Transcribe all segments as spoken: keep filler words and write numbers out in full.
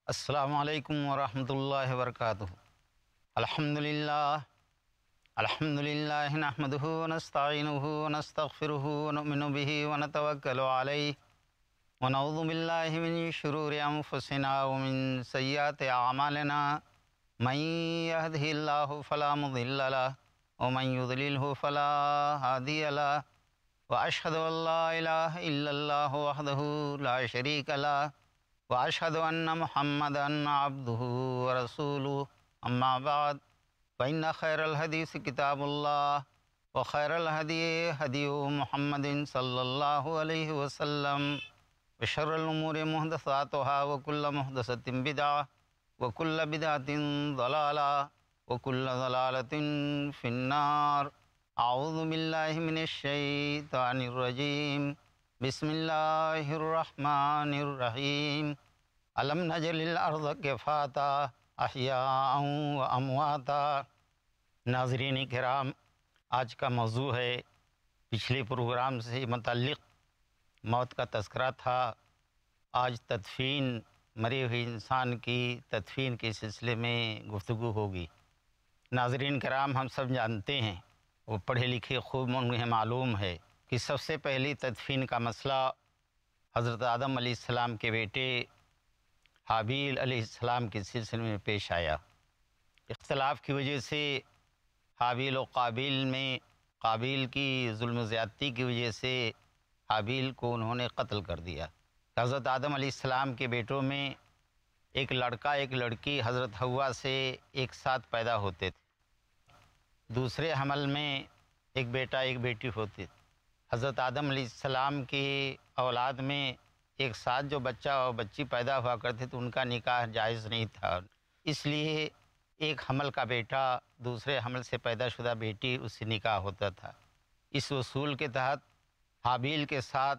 السلام علیکم ورحمۃ اللہ وبرکاتہ۔ الحمدللہ الحمدللہ نحمدہ ونستعینہ ونستغفرہ ونؤمن بہ ونتوکل علیہ ونعوذ باللہ من شرور انفسنا ومن سیئات اعمالنا من یہدہ اللہ فلا مضل لہ ومن یضللہ فلا ہادی لہ واشہد ان لا الہ الا اللہ وحدہ لا شریک لہ واشہد ان محمدا عبدہ ورسولہ اما بعد فإن خیر الحدیث کتاب اللہ وخیر الہدی ہدی محمد صلی اللہ علیہ وسلم وشر الامور محدثاتها وکل محدثۃ بدعہ وکل بدعۃ ضلالہ وکل ضلالۃ فی النار۔ اعوذ باللہ من الشیطان الرجیم، بسم اللہ الرحمن الرحیم۔ الم نجعل الارض کفاتا احیاء و امواتا۔ ناظرین کرام، آج کا موضوع ہے، پچھلے پروگرام سے متعلق موت کا تذکرہ تھا۔ آج تدفین، مرے ہوئے انسان کی تدفین کے سلسلے میں گفتگو ہوگی۔ ناظرین کرام، ہم سب جانتے ہیں، وہ پڑھے لکھے خوب انہیں معلوم ہے کہ سب سے پہلی تدفین کا مسئلہ حضرت آدم علیہ السلام کے بیٹے حابیل علیہ السلام کے سلسلے میں پیش آیا۔ اختلاف کی وجہ سے حابیل و قابیل میں قابیل کی ظلم و زیادتی کی وجہ سے حابیل کو انہوں نے قتل کر دیا۔ حضرت آدم علیہ السلام کے بیٹوں میں ایک لڑکا ایک لڑکی حضرت حوا سے ایک ساتھ پیدا ہوتے تھے۔ دوسرے حمل میں ایک بیٹا ایک بیٹی ہوتی تھی۔ حضرت آدم علیہ السلام کی اولاد میں ایک ساتھ جو بچہ اور بچی پیدا ہوا کرتے تھے، ان کا نکاح جائز نہیں تھا، اس لیے ایک حمل کا بیٹا دوسرے حمل سے پیدا شدہ بیٹی اس سے نکاح ہوتا تھا۔ اس اصول کے تحت حابیل کے ساتھ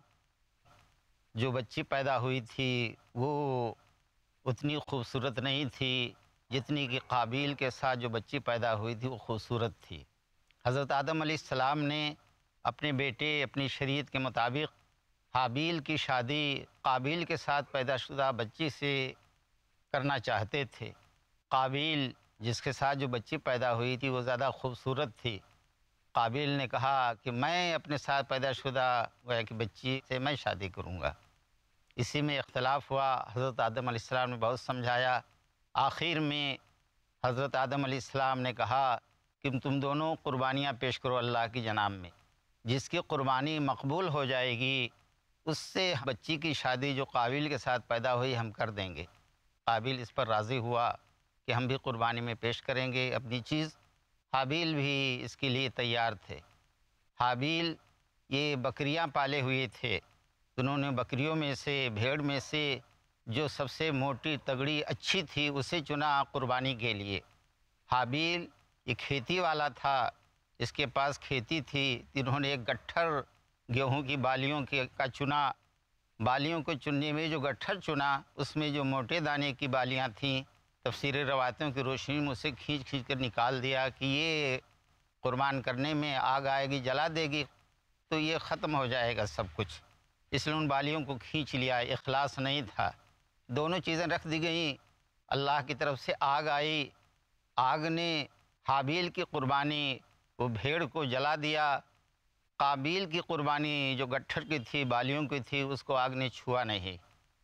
جو بچی پیدا ہوئی تھی وہ اتنی خوبصورت نہیں تھی جتنی کہ قابیل کے ساتھ جو بچی پیدا ہوئی تھی وہ خوبصورت تھی۔ حضرت آدم علیہ السلام نے اپنے بیٹے اپنی شریعت کے مطابق حابیل کی شادی قابیل کے ساتھ پیدا شدہ بچی سے کرنا چاہتے تھے۔ قابیل جس کے ساتھ جو بچی پیدا ہوئی تھی وہ زیادہ خوبصورت تھی۔ قابیل نے کہا کہ میں اپنے ساتھ پیدا شدہ گویا کہ بچی سے میں شادی کروں گا۔ اسی میں اختلاف ہوا۔ حضرت آدم علیہ السلام نے بہت سمجھایا۔ آخر میں حضرت آدم علیہ السلام نے کہا کہ تم دونوں قربانیاں پیش کرو اللہ کی جناب میں، جس کی قربانی مقبول ہو جائے گی اس سے بچی کی شادی جو قابیل کے ساتھ پیدا ہوئی ہم کر دیں گے۔ قابیل اس پر راضی ہوا کہ ہم بھی قربانی میں پیش کریں گے اپنی چیز۔ حابیل بھی اس کے لیے تیار تھے۔ حابیل یہ بکریاں پالے ہوئے تھے، انہوں نے بکریوں میں سے بھیڑ میں سے جو سب سے موٹی تگڑی اچھی تھی اسے چنا قربانی کے لیے۔ حابیل یہ کھیتی والا تھا، اس کے پاس کھیتی تھی، انہوں نے ایک گٹھر گیہوں کی بالیوں کے کا چنا۔ بالیوں کو چننے میں جو گٹھر چنا اس میں جو موٹے دانے کی بالیاں تھیں، تفسیری روایتوں کی روشنی میں اسے کھینچ کھینچ کر نکال دیا کہ یہ قربان کرنے میں آگ آئے گی جلا دے گی تو یہ ختم ہو جائے گا سب کچھ، اس لیے ان بالیوں کو کھینچ لیا۔ اخلاص نہیں تھا، دونوں چیزیں رکھ دی گئیں۔ اللہ کی طرف سے آگ آئی، آگ نے حابیل کی قربانی وہ بھیڑ کو جلا دیا، قابیل کی قربانی جو گٹھر کی تھی بالیوں کی تھی اس کو آگ نے چھوا نہیں۔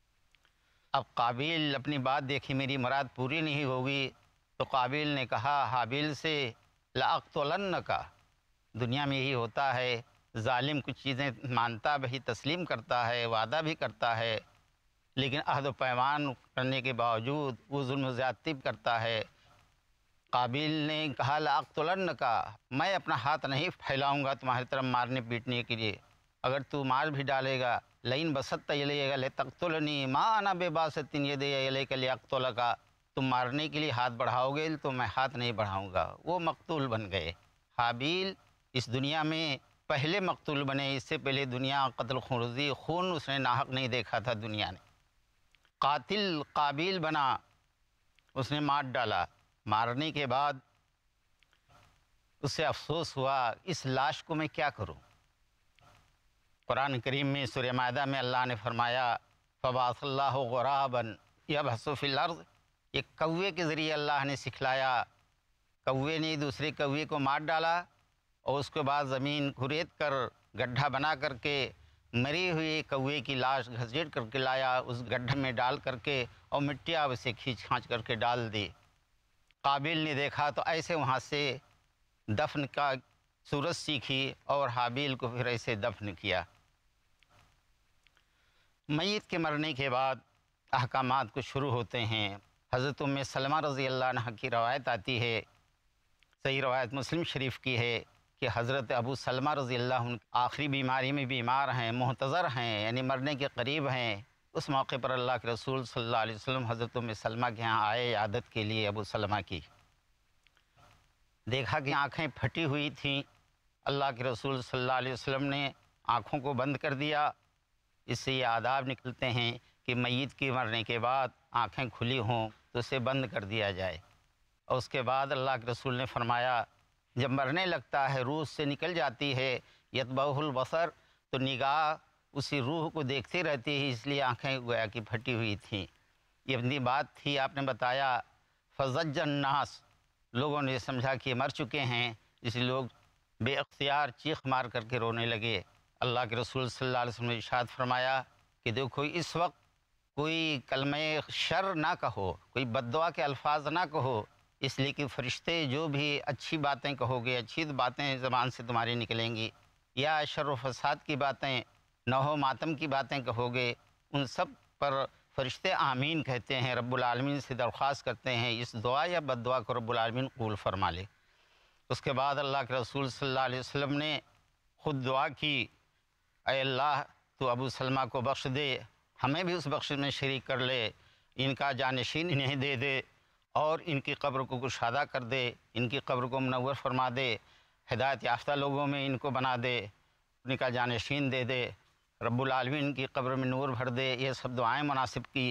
اب قابیل اپنی بات دیکھی میری مراد پوری نہیں ہوگی تو قابیل نے کہا حابیل سے لأقتلنک۔ دنیا میں یہی ہوتا ہے، ظالم کچھ چیزیں مانتا بھی، تسلیم کرتا ہے، وعدہ بھی کرتا ہے، لیکن عہد و پیمان کرنے کے باوجود وہ ظلم و زیادتی کرتا ہے۔ قابیل نے کہا لأقتلنک، میں اپنا ہاتھ نہیں پھیلاؤں گا تمہاری طرف مارنے پیٹنے کے لیے، اگر تو مار بھی ڈالے گا لئن بسطت الیک لتقتلنی ما انا بباسط یدی الیک لاقتلک، تم مارنے کے لیے ہاتھ بڑھاؤ گے تو میں ہاتھ نہیں بڑھاؤں گا۔ وہ مقتول بن گئے۔ حابیل اس دنیا میں پہلے مقتول بنے، اس سے پہلے دنیا قتل خورزی خون اس نے ناحق نہیں دیکھا تھا دنیا نے۔ قاتل قابیل بنا، اس نے مار ڈالا۔ مارنے کے بعد اسے افسوس ہوا اس لاش کو میں کیا کروں۔ قرآن کریم میں سورہ مائدہ میں اللہ نے فرمایا فبعث اللہ غرابا، यबहसु फिल अर्ज़, ये कौवे के ज़रिए अल्लाह ने सिखलाया। कौवे ने दूसरे कौवे को मार डाला और उसके बाद ज़मीन खुरेद कर गड्ढा बना करके मरी हुई कौवे की लाश घसीट करके लाया, उस गड्ढे में डाल करके और मिट्टियाँ उसे खींच खांच करके डाल दी। काबिल ने देखा तो ऐसे वहाँ से दफन का सूरत सीखी और हाबिल को फिर ऐसे दफन किया। मय्यत के मरने के बाद अहकामात कुछ शुरू होते हैं। हज़रत उम्मे सलमा रज़ी अल्लाह अन्हा की रवायत आती है, सही रवायत मुस्लिम शरीफ की है कि हज़रत अबू सलमा रज़ी अल्लाह अन्हु आखिरी बीमारी में बीमार हैं, मुहतज़र हैं, यानी मरने के करीब हैं। उस मौके पर अल्लाह के रसूल सल्लल्लाहु अलैहि वसल्लम हज़रत उम्मे सलमा के यहाँ आए इयादत के लिए। अबू सलमा की देखा कि आँखें फटी हुई थीं। अल्लाह के रसूल सल्लल्लाहु अलैहि वसल्लम ने आँखों को बंद कर दिया। इससे ये आदाब निकलते हैं कि मय्यत के मरने के बाद आँखें खुली हों तो उसे बंद कर दिया जाए। और उसके बाद अल्लाह के रसूल ने फरमाया, जब मरने लगता है, रूह से निकल जाती है, यतबहुल बसर, तो निगाह उसी रूह को देखती रहती है, इसलिए आँखें गोया की फटी हुई थीं। ये अपनी बात थी। आपने बताया फज़ज्जन नास, लोगों ने समझा कि मर चुके हैं, इसलिए लोग बेअख्तियार चीख मार करके रोने लगे। अल्लाह के रसूल सल्लल्लाहु अलैहि वसल्लम ने इरशाद फरमाया कि देखो, इस वक्त कोई कलमे शर ना कहो, कोई बद्दुआ के अल्फाज ना कहो, इसलिए कि फ़रिश्ते जो भी अच्छी बातें कहोगे, अच्छी बातें ज़बान से तुम्हारी निकलेंगी, या शर व फसाद की बातें, नहो मातम की बातें कहोगे, उन सब पर फ़रिश्ते आमीन कहते हैं, रब्बुल आलमीन से दरख्वास्त करते हैं इस दुआ या बद्दुआ को रब्बुल आलमीन कबूल फरमा ले। उसके बाद अल्लाह के रसूल सल्लल्लाहु अलैहि वसल्लम ने ख़ुद दुआ की, ऐ अल्लाह तो अबू सलमा को बख्श दे, हमें भी उस बख्श में शरीक कर ले, इनका जानशीन इन्हें दे दे और इनकी कब्र को कुशादा कर दे, इनकी कब्र को मुनव्वर फरमा दे, हिदायत याफ्ता लोगों में इनको बना दे, इनका जानशीन दे दे, रब्बुल आलमीन की कब्र में नूर भर दे। ये सब दुआएं मुनासिब की,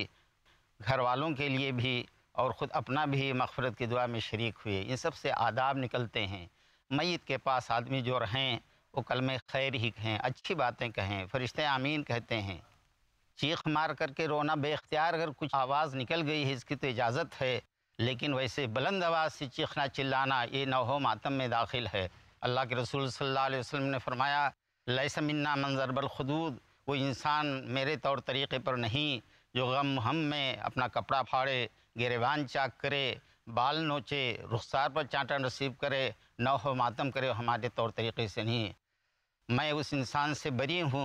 घर वालों के लिए भी और ख़ुद अपना भी मग़फ़िरत की दुआ में शरीक हुए। इन सब से आदाब निकलते हैं। मय्यत के पास आदमी जो रहें वो कलमे खैर ही कहें, अच्छी बातें कहें, फ़रिश्ते आमीन कहते हैं। चीख मार करके रोना बेख्तियार अगर कुछ आवाज़ निकल गई है, इसकी तो इजाज़त है, लेकिन वैसे बुलंद आवाज़ से चीखना चिल्लाना ये नौहो मातम में दाखिल है। अल्लाह के रसूल सल्लल्लाहु अलैहि वसल्लम ने फरमाया, लैसा मिन्ना मन ज़रबल खुदूद, वो इंसान मेरे तौर तरीक़े पर नहीं जो गम हम में अपना कपड़ा फाड़े, गिरेबान चाक करे, बाल नोचे, रुखसार पर चांटा नसीब करे, नौहो मातम करे, हमारे तौर तरीक़े से नहीं। मैं उस इंसान से बरी हूँ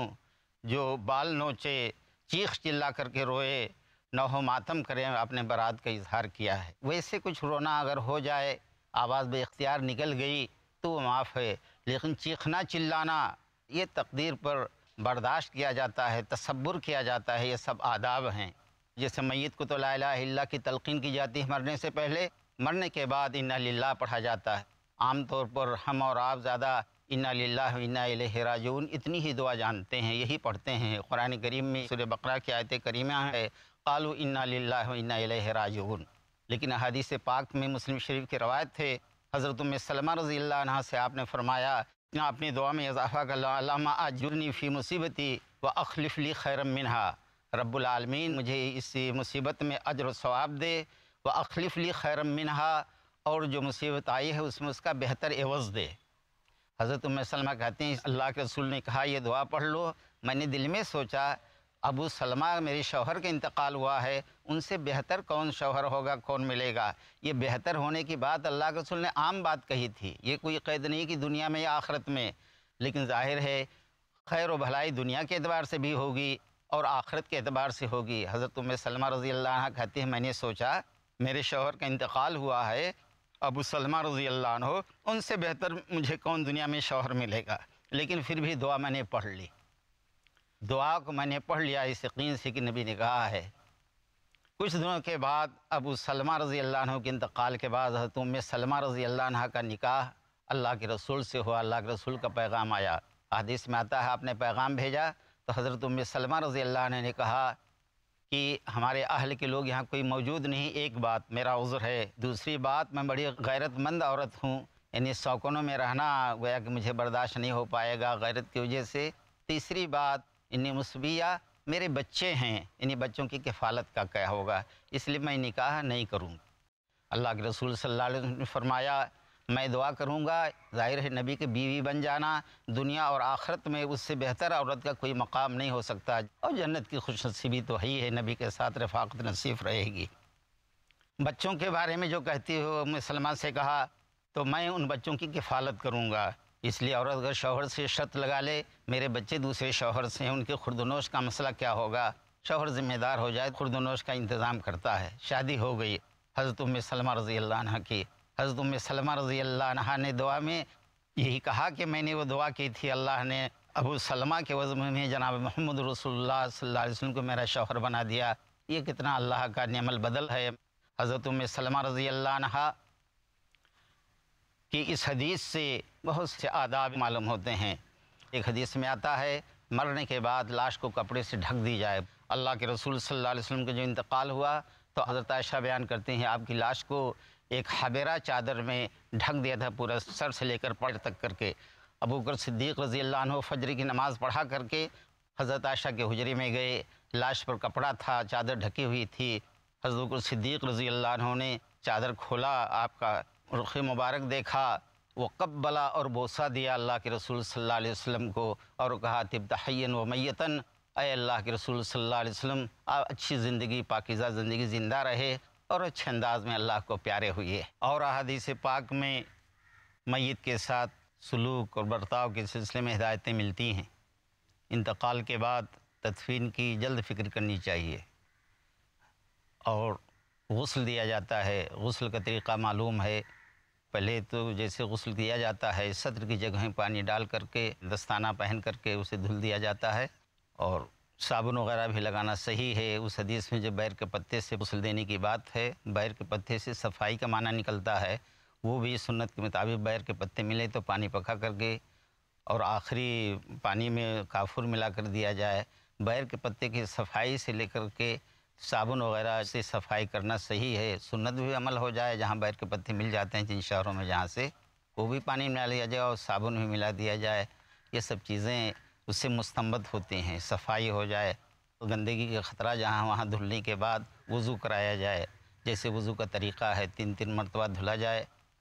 जो बाल नोचे, चीख चिल्ला करके रोए, नौहो मातम करे, अपने बरात का इजहार किया है। वैसे कुछ रोना अगर हो जाए, आवाज़ बेख्तियार निकल गई तो वो माफ़ है, लेकिन चीखना चिल्लाना ये तकदीर पर बर्दाश्त किया जाता है, तसब्बुर किया जाता है, ये सब आदाब हैं। जैसे मय्यत को तो ला इलाहा इल्लल्लाह की तलक़ीन की जाती है मरने से पहले, मरने के बाद इन्ना लिल्लाह पढ़ा जाता है। आम तौर पर हम और आप ज़्यादा इन्ना लिल्लाहि व इन्ना इलैहि राजिऊन इतनी ही दुआ जानते हैं, यही पढ़ते हैं। कुरान करीम में सूरह बकरा की आयत करीमा है, क़ालू इन्ना लिल्लाहि व इन्ना इलैहि राजिऊन। लेकिन हदीस पाक में मुस्लिम शरीफ की रवायत है, हज़रत उम्मे सलमा रज़ी अल्लाह अन्हा से आपने फरमाया, अपनी दुआ में इज़ाफ़ा कर, अल्लाहुम्मा अज्जुरनी फ़ी मुसीबती व अख़लिफ़ ली खैरम मिनहा, रब्बुल आलमीन मुझे इस मुसीबत में अज्र व सवाब दे, व अख़लिफ़ ली खैरम मिनहा, और जो मुसीबत आई है उसमें उसका बेहतर एवज़ दे। हज़रत उम्मे सलमा कहते हैं, अल्लाह के रसूल ने कहा ये दुआ पढ़ लो। मैंने दिल में सोचा, अबू सलमा मेरे शौहर का इंतकाल हुआ है, उनसे बेहतर कौन शौहर होगा, कौन मिलेगा। ये बेहतर होने की बात अल्लाह के रसूल ने आम बात कही थी, ये कोई क़ैद नहीं कि दुनिया में या आखिरत में, लेकिन ज़ाहिर है खैर व भलाई दुनिया के एतबार से भी होगी और आखिरत के एतबार से होगी। हज़रत उम्मे सलमा रज़ी अल्लाह अन्हा कहती हैं, मैंने सोचा मेरे शौहर का इंतकाल हुआ है, अबू सलमा रज़ी अल्लाह अन्हु, उनसे बेहतर मुझे कौन दुनिया में शौहर मिलेगा। लेकिन फिर भी दुआ मैंने पढ़ ली, दुआ को मैंने पढ़ लिया इस यकीन से कि नबी ने कहा है। कुछ दिनों के बाद अबू सलमा रज़ी अल्लाह अन्हु के इंतकाल के बाद हज़रत उम्मे सलमा रज़ी अल्लाह अन्हा का निकाह अल्लाह के रसूल से हुआ। अल्लाह के रसूल का पैगाम आया, हदीस में आता है आपने पैगाम भेजा तो हज़रत उम्मे सलमा रज़ी अल्लाह अन्हा ने कहा कि हमारे अहल के लोग यहाँ कोई मौजूद नहीं, एक बात मेरा उज़्र है, दूसरी बात मैं बड़ी गैरतमंद औरत हूँ, यानी शौक़नों में रहना गोया कि मुझे बर्दाश्त नहीं हो पाएगा गैरत की वजह से, तीसरी बात इन्नी मुस्बिया, میرے بچے ہیں، انہیں بچوں کی کفالت کا کیا ہوگا، اس لیے میں نکاح نہیں کروں گا۔ اللہ کے رسول صلی اللہ علیہ وسلم نے فرمایا میں دعا کروں گا، ظاہر ہے نبی کے بیوی بن جانا دنیا اور آخرت میں اس سے بہتر عورت کا کوئی مقام نہیں ہو سکتا، اور جنت کی خوش نصیبی تو ہے ہی ہے، نبی کے ساتھ رفاقت نصیب رہے گی۔ بچوں کے بارے میں جو کہتی ہو ام سلمہ سے کہا تو میں ان بچوں کی کفالت کروں گا، اس لیے عورت اگر شوہر سے شرط لگا لے میرے بچے دوسرے شوہر سے ہیں، ان کے خردنوش کا مسئلہ کیا ہوگا، شوہر ذمہ دار ہو جائے خردنوش کا انتظام کرتا ہے۔ شادی ہو گئی حضرت ام سلمہ رضی اللہ عنہ کی، حضرت ام سلمہ رضی اللہ عنہ نے دعا میں یہی کہا کہ میں نے وہ دعا کی تھی، اللہ نے ابو سلمہ کے وزم میں جناب محمد رسول اللہ صلی اللہ علیہ وسلم کو میرا شوہر بنا دیا، یہ کتنا اللہ کا نعم البدل ہے۔ حضرت ام سلمہ رضی اللہ عنہ کہ اس حدیث سے بہت سے آداب معلوم ہوتے ہیں۔ ایک حدیث میں آتا ہے مرنے کے بعد لاش کو کپڑے سے ڈھک دی جائے۔ اللہ کے رسول صلی اللہ علیہ وسلم کا جو انتقال ہوا تو حضرت عائشہ بیان کرتے ہیں آپ کی لاش کو ایک حبیرہ چادر میں ڈھک دیا تھا، پورا سر سے لے کر پیر تک کر کے۔ ابو بکر صدیق رضی اللہ عنہ فجر کی نماز پڑھا کر کے حضرت عائشہ کے حجرے میں گئے، لاش پر کپڑا تھا، چادر ڈھکی ہوئی تھی۔ حضرت بکر صدیق رضی اللہ عنہ نے چادر کھولا، آپ کا رخ مبارک دیکھا، وہ قبلہ اور بوسہ دیا اللہ کے رسول صلی اللہ علیہ وسلم کو، اور کہا طبت حیًا و میتاً، اے اللہ کے رسول صلی اللہ علیہ وسلم آپ اچھی زندگی، پاکیزہ زندگی زندہ رہے اور اچھے انداز میں اللہ کو پیارے ہوئے۔ اور احادیث پاک میں میت کے ساتھ سلوک اور برتاؤ کے سلسلے میں ہدایتیں ملتی ہیں۔ انتقال کے بعد تدفین کی جلد فکر کرنی چاہیے، اور غسل دیا جاتا ہے، غسل کا طریقہ معلوم ہے۔ پہلے تو جیسے غسل کیا جاتا ہے سطر کی جگہیں پانی ڈال کر کے دستانہ پہن کر کے اسے دھل دیا جاتا ہے، اور صابن وغیرہ بھی لگانا صحیح ہے۔ اس حدیث میں جو بیر کے پتے سے غسل دینے کی بات ہے، بیر کے پتے سے صفائی کا معنی نکلتا ہے، وہ بھی سنت کے مطابق بیر کے پتے ملے تو پانی پکا کر کے اور آخری پانی میں کافور ملا کر دیا جائے۔ بیر کے پتے کی صفائی سے لے کر کے صابن وغیرہ سے صفائی کرنا صحیح ہے، سنت بھی عمل ہو جائے۔ جہاں بیر کے پتے مل جاتے ہیں جن شہروں میں جہاں سے، وہ بھی پانی ملا لیا جائے اور صابن بھی ملا دیا جائے، یہ سب چیزیں اس سے مستنبت ہوتی ہیں، صفائی ہو جائے۔ گندگی کا خطرہ جہاں وہاں دھلنے کے بعد وضو کرایا جائے، جیسے وضو کا طریقہ ہے تین تین مرتبہ دھلا جائے۔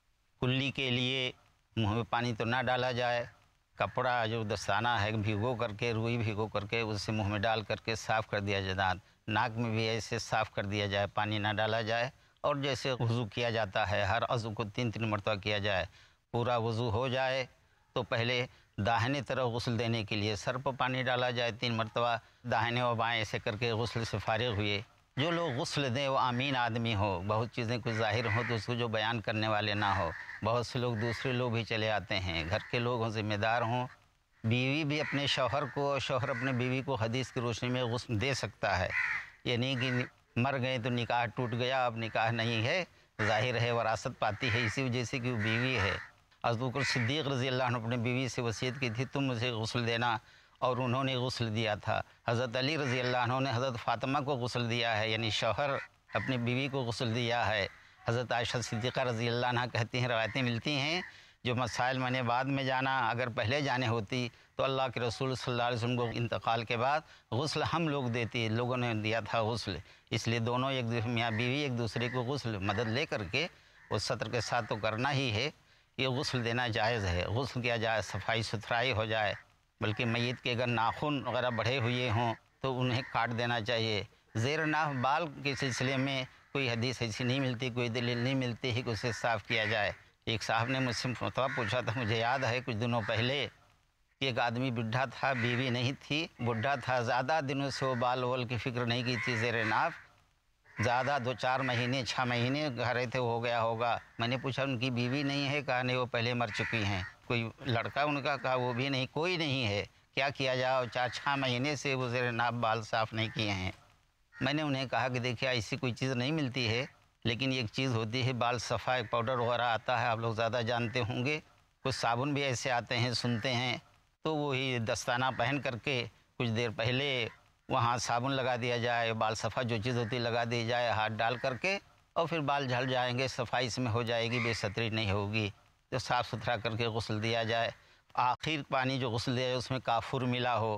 کلی کے لیے منہ میں پانی تو نہ ڈالا جائے، کپڑا جو دستانہ ہے بھگو کر کے، روئی بھگو کر کے اسے منہ میں ڈال کر کے صاف کر دیا جائے، دانت ناک میں بھی ایسے صاف کر دیا جائے، پانی نہ ڈالا جائے۔ اور جیسے وضو کیا جاتا ہے ہر عضو کو تین تین مرتبہ کیا جائے، پورا وضو ہو جائے تو پہلے داہنے طرف غسل دینے کے لیے سر پر پانی ڈالا جائے تین مرتبہ، داہنے و بائیں ایسے کر کے غسل سے فارغ ہوئے۔ جو لوگ غسل دیں وہ آمین آدمی ہو، بہت چیزیں کچھ ظاہر ہوں تو اس کو جو بیان کرنے والے نہ ہو۔ بہت سے لوگ دوسرے لوگ بھی چلے آتے ہیں، گھر کے لوگ ہوں ذمہ دار ہوں۔ بیوی بھی اپنے شوہر کو اور شوہر اپنے بیوی کو حدیث کی روشنی میں غسل دے سکتا ہے، یہ نہیں کہ مر گئے تو نکاح ٹوٹ گیا، اب نکاح نہیں ہے، ظاہر ہے وراثت پاتی ہے اسی وجہ سے کہ وہ بیوی ہے۔ حضرت بکر صدیق رضی اللہ عنہ اپنے بیوی سے وصیت کی تھی تم مجھے غسل دینا، اور انہوں نے غسل دیا تھا۔ حضرت علی رضی اللہ عنہ نے حضرت فاطمہ کو غسل دیا ہے، یعنی شوہر اپنی بیوی کو غسل دیا ہے۔ حضرت عائشہ صدیقہ رضی اللہ عنہ کہتی ہیں، روایتیں ملتی ہیں، جو مسائل میں نے بعد میں جانا، اگر پہلے جانے ہوتی تو اللہ کے رسول صلی اللہ علیہ وسلم کو انتقال کے بعد غسل ہم لوگ دیتی، لوگوں نے دیا تھا غسل، اس لیے دونوں ایک دوسرے میاں بیوی ایک دوسرے کو غسل مدد لے کر کے اس سطر کے ساتھ تو کرنا ہی ہے، یہ غسل دینا جائز ہے، غسل کیا جائے، صفائی ستھرائی ہو جائے۔ بلکہ میت کے اگر ناخن وغیرہ بڑھے ہوئے ہوں تو انہیں کاٹ دینا چاہیے۔ زیر ناف بال کے سلسلے میں کوئی حدیث ایسی نہیں ملتی، کوئی دلیل نہیں ملتی ہے کہ اسے صاف کیا جائے۔ ایک صاحب نے مجھ سے فتویٰ پوچھا تھا، مجھے یاد ہے کچھ دنوں پہلے، کہ ایک آدمی بڈھا تھا، بیوی نہیں تھی، بڈھا تھا، زیادہ دنوں سے وہ بال وال کی فکر نہیں کی تھی زیر ناف، زیادہ دو چار مہینے چھ مہینے گھرے تھے ہو گیا ہوگا۔ میں نے پوچھا ان کی بیوی نہیں ہے؟ کہا نہیں وہ پہلے مر چکی ہیں۔ کوئی لڑکا ان کا؟ کہا وہ بھی نہیں، کوئی نہیں ہے، کیا کیا جائے؟ چار چھ مہینے سے وہ زیر ناف بال صاف نہیں کیے ہیں۔ میں نے انہیں کہا کہ دیکھیے ایسی کوئی چیز نہیں ملتی ہے، لیکن ایک چیز ہوتی ہے بال صفائی پاؤڈر وغیرہ آتا ہے، آپ لوگ زیادہ جانتے ہوں گے، کچھ صابن بھی ایسے آتے ہیں سنتے ہیں، تو وہی دستانہ پہن کر کے کچھ دیر پہلے وہاں صابن لگا دیا جائے، بال صفا جو چیز ہوتی لگا دی جائے ہاتھ ڈال کر کے، اور پھر بال جھڑ جائیں گے، صفائی اس میں ہو جائے گی، بے ستری نہیں ہوگی، تو صاف ستھرا کر کے غسل دیا جائے۔ آخر پانی جو غسل دیا جائے اس میں کافور ملا ہو،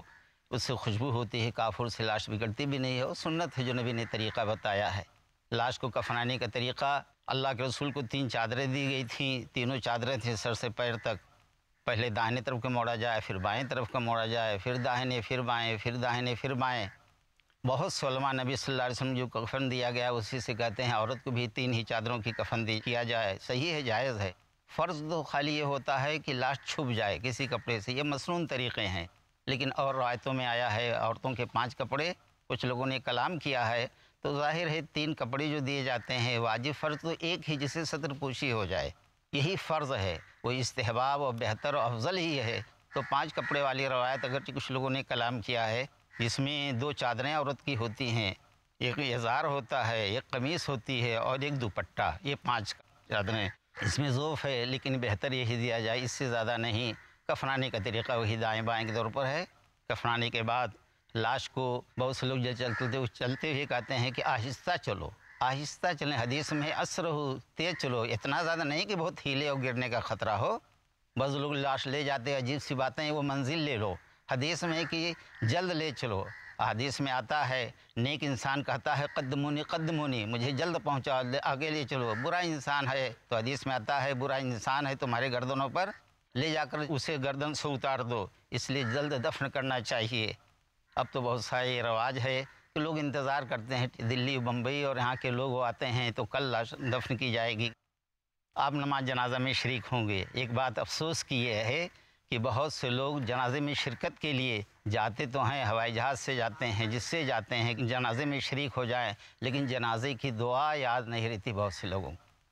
اس سے خوشبو ہوتی ہے، کافور سے لاش بگڑتی بھی نہیں ہے، اور سنت ہے جو نبی نے طریقہ بتایا ہے۔ لاش کو کفنانے کا طریقہ، اللہ کے رسول کو تین چادریں دی گئی تھیں، تینوں چادریں تھیں سر سے پیر تک، پہلے داہنے طرف کا موڑا جائے، پھر بائیں طرف کا موڑا جائے، پھر داہنے پھر بائیں، پھر داہنے پھر بائیں۔ بہت سے علماء نبی صلی اللہ علیہ وسلم جو کفن دیا گیا اسی سے کہتے ہیں عورت کو بھی تین ہی چادروں کی کفن دی کیا جائے، صحیح ہے، جائز ہے۔ فرض تو خالی یہ ہوتا ہے کہ لاش چھپ جائے کسی کپڑے سے، یہ مسنون طریقے ہیں، لیکن اور روایتوں میں آیا ہے عورتوں کے پانچ کپڑے، کچھ لوگوں نے کلام کیا ہے، تو ظاہر ہے تین کپڑے جو دیے جاتے ہیں واجب فرض تو ایک ہی جسے ستر پوشی ہو جائے، یہی فرض ہے، وہ استحباب اور بہتر و افضل ہی ہے۔ تو پانچ کپڑے والی روایت اگرچہ کچھ لوگوں نے کلام کیا ہے، جس میں دو چادریں عورت کی ہوتی ہیں، ایک ازار ہوتا ہے، ایک قمیص ہوتی ہے اور ایک دوپٹہ، یہ پانچ چادریں، اس میں ذوف ہے، لیکن بہتر یہی دیا جائے، اس سے زیادہ نہیں۔ کفنانے کا طریقہ وہی دائیں بائیں کے طور پر ہے۔ کفنانے کے بعد لاش کو بہت سے لوگ جب چلتے چلتے ہوئے کہتے ہیں کہ آہستہ چلو، آہستہ چلیں، حدیث میں اسرع ہو، تیز چلو، اتنا زیادہ نہیں کہ بہت ہیلے اور گرنے کا خطرہ ہو۔ بعض لوگ لاش لے جاتے ہیں، عجیب سی باتیں ہیں، وہ منزل لے لو، حدیث میں کہ جلد لے چلو، حدیث میں آتا ہے نیک انسان کہتا ہے قدمونی قدمونی، مجھے جلد پہنچا، آگے لے چلو۔ برا انسان ہے تو حدیث میں آتا ہے برا انسان ہے تمہارے گردنوں پر لے جا کر اسے گردن سے اتار دو، اس لیے جلد دفن کرنا چاہیے۔ اب تو بہت سارے رواج ہے کہ لوگ انتظار کرتے ہیں، دلی بمبئی اور یہاں کے لوگ آتے ہیں تو کل لاش دفن کی جائے گی، آپ نماز جنازہ میں شریک ہوں گے۔ ایک بات افسوس کی یہ ہے کہ بہت سے لوگ جنازے میں شرکت کے لیے جاتے تو ہیں، ہوائی جہاز سے جاتے ہیں، جس سے جاتے ہیں کہ جنازے میں شریک ہو جائیں، لیکن جنازے کی دعا یاد نہیں رہتی بہت سے لوگوں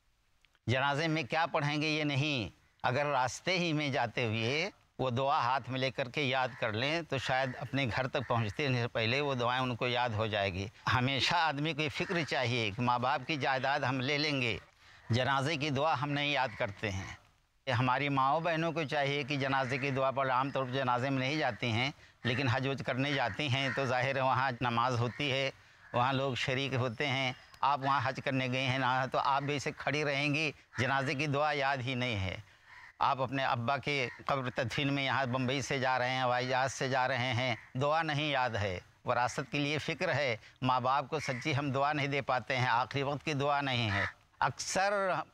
کو۔ جنازے میں کیا پڑھیں گے یہ نہیں، اگر راستے ہی میں جاتے ہوئے وہ دعا ہاتھ میں لے کر کے یاد کر لیں تو شاید اپنے گھر تک پہنچتے سے پہلے وہ دعائیں ان کو یاد ہو جائے گی۔ ہمیشہ آدمی کو فکر چاہیے کہ ماں باپ کی جائیداد ہم لے لیں گے، جنازے کی دعا ہم نہیں یاد کرتے ہیں۔ ہماری ماؤں بہنوں کو چاہیے کہ جنازے کی دعا پر عام طور پر جنازے میں نہیں جاتی ہیں، لیکن حج وج کرنے جاتی ہیں تو ظاہر ہے وہاں نماز ہوتی ہے، وہاں لوگ شریک ہوتے ہیں، آپ وہاں حج کرنے گئے ہیں نا تو آپ بھی اسے کھڑی رہیں گی، جنازے کی دعا یاد ہی نہیں ہے۔ آپ اپنے ابا کے قبر تدفین میں یہاں بمبئی سے جا رہے ہیں، ہوائی جہاز سے جا رہے ہیں، دعا نہیں یاد ہے، وراثت کے لیے فکر ہے، ماں باپ کو سچی ہم دعا نہیں دے پاتے ہیں، آخری وقت کی دعا نہیں ہے۔ اکثر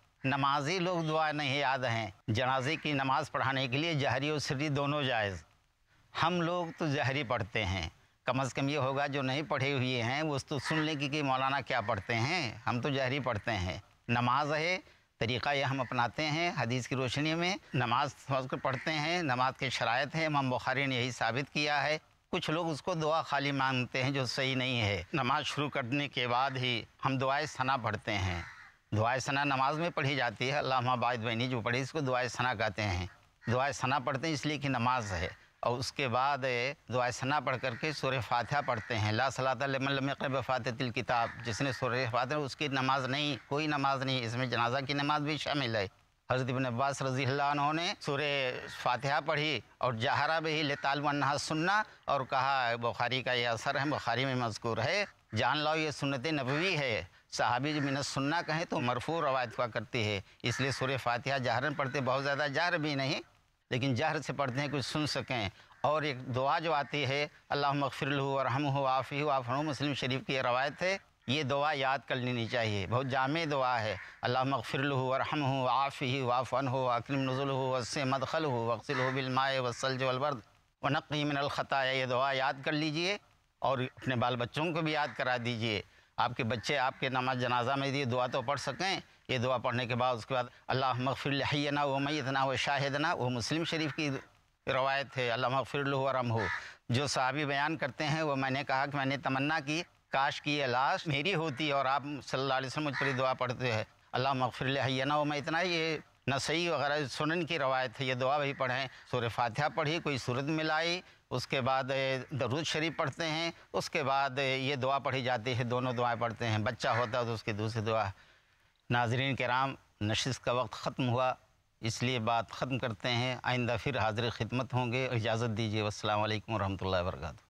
نمازی لوگ دعا نہیں یاد ہیں، جنازے کی نماز پڑھانے کے لیے جہری اور سری دونوں جائز، ہم لوگ تو جہری پڑھتے ہیں، کم از کم یہ ہوگا جو نہیں پڑھے ہوئے ہیں وہ تو سن لیں کہ مولانا کیا پڑھتے ہیں، ہم تو جہری پڑھتے ہیں۔ نماز ہے، طریقہ یہ ہم اپناتے ہیں، حدیث کی روشنی میں نماز سمجھ کر پڑھتے ہیں، نماز کے شرائط ہیں، امام بخاری نے یہی ثابت کیا ہے۔ کچھ لوگ اس کو دعا خالی مانگتے ہیں جو صحیح نہیں ہے۔ نماز شروع کرنے کے بعد ہی ہم دعائے ثنا پڑھتے ہیں، دعائے ثنا نماز میں پڑھی جاتی ہے، اللہم باعث بینی جو پڑھی اس کو دعائے ثنا کہتے ہیں۔ دعائے ثنا پڑھتے ہیں اس لیے کہ نماز ہے، اور اس کے بعد دعائے ثنا پڑھ کر کے سورہ فاتحہ پڑھتے ہیں۔ لا صلاۃ لمن لم یقرأ بفاتحۃ الکتاب، جس نے سورہ فاتحہ اس کی نماز نہیں، کوئی نماز نہیں، اس میں جنازہ کی نماز بھی شامل ہے۔ حضرت ابن عباس رضی اللہ عنہ نے سورہ فاتحہ پڑھی اور جہرہ بہ لتعلموا انہا سنہ، اور کہا بخاری کا یہ اثر ہے، بخاری میں مذکور ہے، جان لو یہ سنت نبوی ہے، صحابی جو من السنہ کہیں تو مرفوع روایت ہوا کرتی ہے، اس لیے سورہ فاتحہ جہرن پڑھتے، بہت زیادہ جہر بھی نہیں لیکن جہر سے پڑھتے ہیں کچھ سن سکیں۔ اور ایک دعا جو آتی ہے اللہم اغفر لہ ورحمہ وعافہ واعف عنہ، مسلم شریف کی یہ روایت ہے، یہ دعا یاد کر لینی چاہیے، بہت جامع دعا ہے۔ اللہم اغفر لہ ورحمہ وعافہ واعف عنہ واکرم نزلہ ووسع مدخلہ واغسلہ بالماء والثلج والبرد ونقہ من الخطایا، یہ دعا یاد کر لیجئے اور اپنے بال بچوں کو بھی یاد کرا دیجئے، آپ کے بچے آپ کے نماز جنازہ میں یہ دعا تو پڑھ سکیں۔ یہ دعا پڑھنے کے بعد اس کے بعد اللہم اغفر لحینا ومیتنا وشاہدنا، وہ مسلم شریف کی روایت ہے، اللہم اغفر لہ ورحمہ۔ جو صحابی بیان کرتے ہیں وہ میں نے کہا کہ میں نے تمنا کی کاش کی یہ لاش میری ہوتی اور آپ صلی اللہ علیہ وسلم مجھ پر دعا پڑھتے ہیں، اللہم اغفر لحینا ومیتنا، یہ نسائی وغیرہ سنن کی روایت ہے، یہ دعا وہی پڑھیں۔ سورہ فاتحہ پڑھی، کوئی سورت ملائی، اس کے بعد درود شریف پڑھتے ہیں، اس کے بعد یہ دعا پڑھی جاتی ہے، دونوں دعائیں پڑھتے ہیں، بچہ ہوتا ہے تو اس کی دوسری دعا۔ ناظرین کرام، نشست کا وقت ختم ہوا، اس لیے بات ختم کرتے ہیں، آئندہ پھر حاضر خدمت ہوں گے، اجازت دیجیے، والسلام علیکم ورحمۃ اللہ وبرکاتہ۔